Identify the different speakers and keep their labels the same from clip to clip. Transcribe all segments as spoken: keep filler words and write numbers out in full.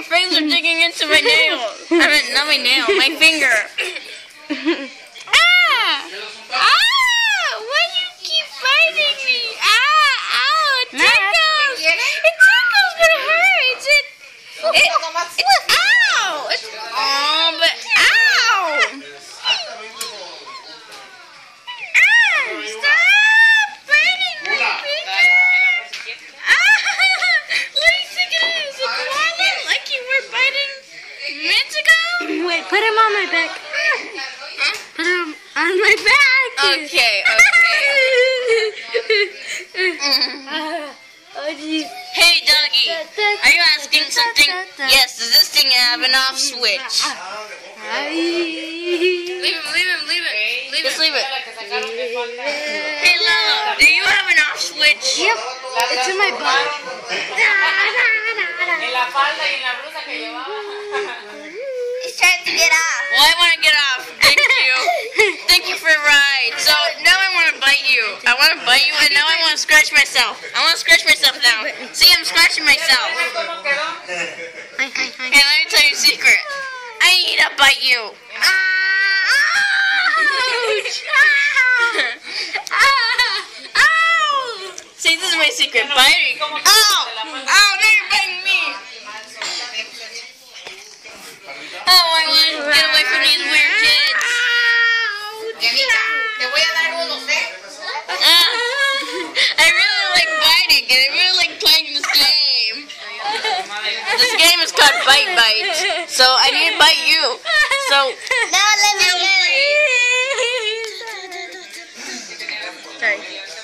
Speaker 1: your fangs are digging into my nail. I mean, not my nail, my finger. Ah! Ah! Why do you keep biting me? Ah! Ow! It tickles! It tickles, but it hurts. It. It. It's ow! It's. Oh, but ow! Ah! Stop biting my finger! Ah! What do you think it is? A koala? Like you were biting minutes ago?
Speaker 2: Wait, put him on my back.
Speaker 1: Huh?
Speaker 2: Put him on my back.
Speaker 1: Okay, okay.
Speaker 2: Oh, geez.
Speaker 1: Hey, doggy. Are you asking something? Yes, does this thing have an off switch? Leave him, leave him, leave it. Leave Just leave it. Hey, Lalo, do you have an off switch?
Speaker 2: Yep, it's in my butt.
Speaker 3: He's trying to get off.
Speaker 1: Well, I want to get off. Thank you. Thank you for the ride. So now I want to bite you. I want to bite you, and now I want to scratch myself. I want to scratch myself now. See, I'm scratching myself.
Speaker 2: Hi, hi, hi.
Speaker 1: Hey, let me tell you a secret. I need to bite you. Ouch! Ow! Ow! See, this is my secret. Biting. Ow! Ow! Now you're biting me. Oh, I want to get away from these weird kids.
Speaker 3: Te voy a dar unos, ¿eh?
Speaker 1: Uh, I really like biting, and I really like playing this game. This game is called Bite Bite, so I need to bite you. So
Speaker 3: No, let me get it.
Speaker 2: Sorry.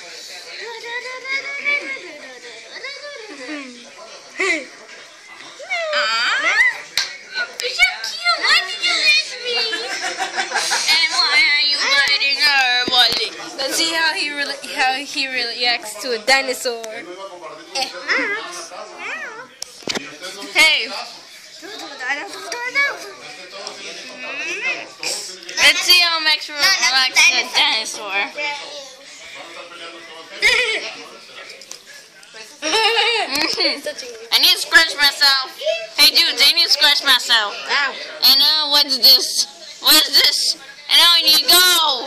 Speaker 1: You're so cute. Why did you hit me? And why are you biting her, Wally?
Speaker 2: Let's see how he really how he reacts to a dinosaur.
Speaker 1: Hey, let's see how Max reacts to a dinosaur. I need to scratch myself. Hey, dudes, I need to scratch myself.
Speaker 2: Ow.
Speaker 1: And now, what's this? What is this? And now I need to go.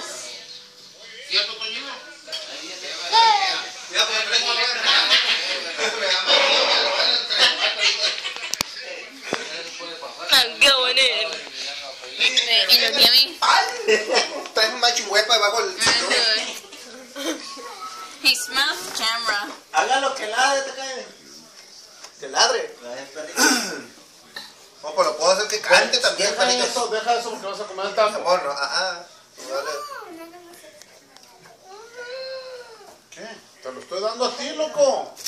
Speaker 1: I'm going in. Wait, you know, Gimme?
Speaker 4: Traes un machihuepa debajo del
Speaker 1: I'm good. He smells the camera.
Speaker 4: Hágalo que ladre, te cae. Que ladre. No, pero puedo hacer que cante también,
Speaker 5: Deja
Speaker 4: perrito.
Speaker 5: eso, deja eso porque vas a comer el taco.
Speaker 4: Amor, no, ajá. Dale.
Speaker 5: ¿Qué? Te lo estoy dando a ti, loco.